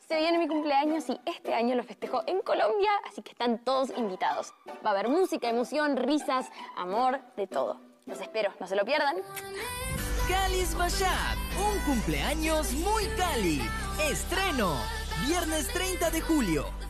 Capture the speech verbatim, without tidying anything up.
Se viene mi cumpleaños y este año lo festejo en Colombia, así que están todos invitados. Va a haber música, emoción, risas, amor, de todo. Los espero, no se lo pierdan. Cali's Mashup, un cumpleaños muy Cali. Estreno, viernes treinta de julio.